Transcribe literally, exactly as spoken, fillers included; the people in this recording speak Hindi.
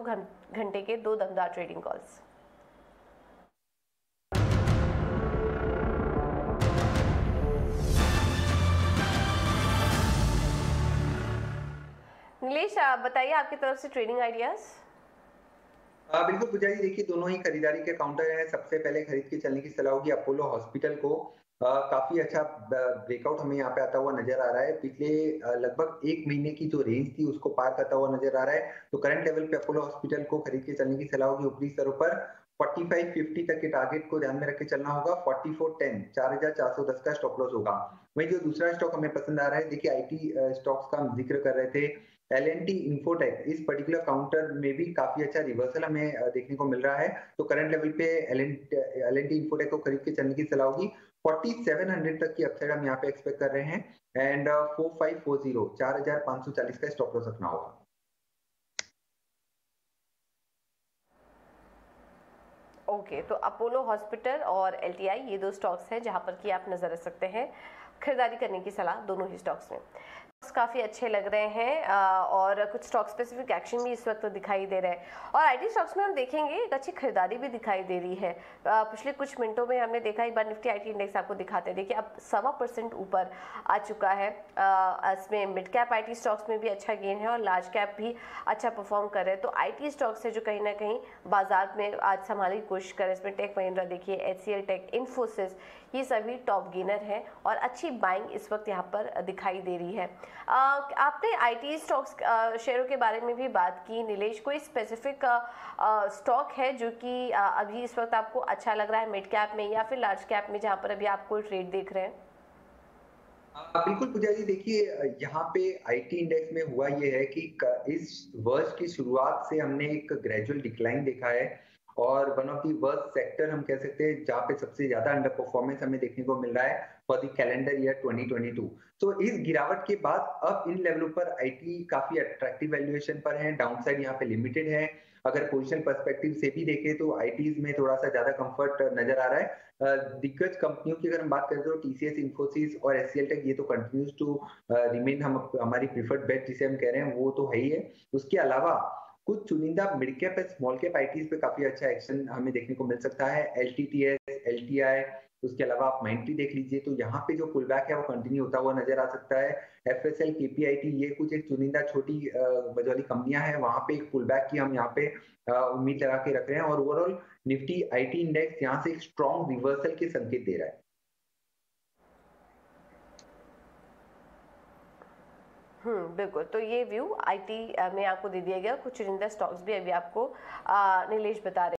दो घंटे के दो दमदार ट्रेडिंग कॉल्स। नीलेश, बताइए आपकी तरफ से ट्रेडिंग आइडियाज। हाँ बिल्कुल पूजा जी, देखिए दोनों ही खरीदारी के काउंटर हैं। सबसे पहले खरीद के चलने की सलाह होगी अपोलो हॉस्पिटल को। आ, काफी अच्छा ब्रेकआउट हमें यहाँ पे आता हुआ नजर आ रहा है। पिछले आ, लगभग एक महीने की जो रेंज थी उसको पार करता हुआ नजर आ रहा है। तो करंट लेवल पे अपोलो हॉस्पिटल को खरीद के चलने की सलाह होगी। ऊपरी स्तरों पर पैंतालीस फिफ्टी तक के टारगेट को ध्यान में रख के चलना होगा। चौवालीस टेन चार हजार चार सौ दस का स्टॉप लॉस होगा। वहीं जो दूसरा स्टॉक हमें पसंद आ रहा है, देखिए आईटी स्टॉक्स का हम जिक्र कर रहे थे, एल एन टी इन्फोटेक, इस पर्टिकुलर काउंटर में भी काफी अच्छा रिवर्सल हमें देखने को मिल रहा है। तो करंट लेवल पे एल एन टी इन्फोटेक को खरीद के चलने की सलाह होगी। सैंतालीस सौ तक की अपसाइड हम यहाँ पे एक्सपेक्ट कर रहे हैं। And four five four zero चार हजार पांच सौ चालीस का स्टॉप लॉस रखना होगा। ओके okay, तो अपोलो हॉस्पिटल और एल टी आई ये दो स्टॉक्स हैं जहां पर कि आप नजर रख सकते हैं। खरीदारी करने की सलाह दोनों ही स्टॉक्स में। काफ़ी अच्छे लग रहे हैं और कुछ स्टॉक स्पेसिफिक एक्शन भी इस वक्त दिखाई दे रहे हैं। और आईटी स्टॉक्स में हम देखेंगे एक अच्छी खरीदारी भी दिखाई दे रही है। पिछले कुछ मिनटों में हमने देखा, एक बार निफ्टी आईटी इंडेक्स आपको दिखाते हैं, देखिए अब सवा परसेंट ऊपर आ चुका है। इसमें मिड कैप आईटी स्टॉक्स में भी अच्छा गेन है और लार्ज कैप भी अच्छा परफॉर्म कर रहे हैं। तो आईटी स्टॉक्स है जो कहीं ना कहीं बाजार में आज संभालने की कोशिश कर रहे हैं। इसमें टेक महिंद्रा देखिए, H C L tech, Infosys, ये सभी टॉप गेनर हैं और अच्छी बाइंग इस वक्त यहाँ पर दिखाई दे रही है। आ, आपने आईटी स्टॉक्स शेयरों के बारे में भी बात की नीलेश। कोई स्पेसिफिक स्टॉक है जो कि अभी इस वक्त आपको अच्छा लग रहा है मिड कैप में या फिर लार्ज कैप में, जहां पर अभी आप कोई ट्रेड देख रहे हैं? बिल्कुल पूजा जी, देखिए यहाँ पे आईटी इंडेक्स में हुआ ये है कि इस वर्ष की शुरुआत से हमने एक ग्रेजुअल डिक्लाइन देखा है और one of the worst sector हम कह सकते हैं जहाँ पे सबसे ज्यादा अंडर परफॉर्मेंस हमें देखने को मिल रहा है for the calendar year twenty twenty two. तो इस गिरावट के बाद अब इन लेवलों पर आईटी काफी अट्रैक्टिव वैल्यूएशन पर है। डाउनसाइड यहाँ पे लिमिटेड है। अगर पोजिशन पर्सपेक्टिव से भी देखें तो आईटीज में थोड़ा सा ज्यादा कंफर्ट नजर आ रहा है। दिग्गज कंपनियों की अगर हम बात करें तो टीसीएस, इन्फोसिस और एचसीएल टेक, ये तो कंटिन्यूज टू रिमेन हम हमारी प्रीफर्ड बेट जिसे हम कह रहे हैं वो तो है ही है। उसके अलावा कुछ चुनिंदा मिड कैप और स्मॉल कैप आईटीज पे काफी अच्छा एक्शन हमें देखने को मिल सकता है। एलटीटीएस, एलटीआई, उसके अलावा आप माइंट्री देख लीजिए, तो यहाँ पे जो पुल बैक है वो कंटिन्यू होता हुआ नजर आ सकता है। एफएसएल, केपीआईटी, ये कुछ एक चुनिंदा छोटी बजौली कंपनियां हैं, वहां पे एक पुल बैक की हम यहाँ पे उम्मीद लगा के रख रहे हैं। और ओवरऑल निफ्टी आईटी इंडेक्स यहाँ से एक स्ट्रॉन्ग रिवर्सल के संकेत दे रहा है। हम्म बिल्कुल, तो ये व्यू आईटी में आपको दे दिया गया। कुछ चुनिंदा स्टॉक्स भी अभी आपको नीलेश बता रहे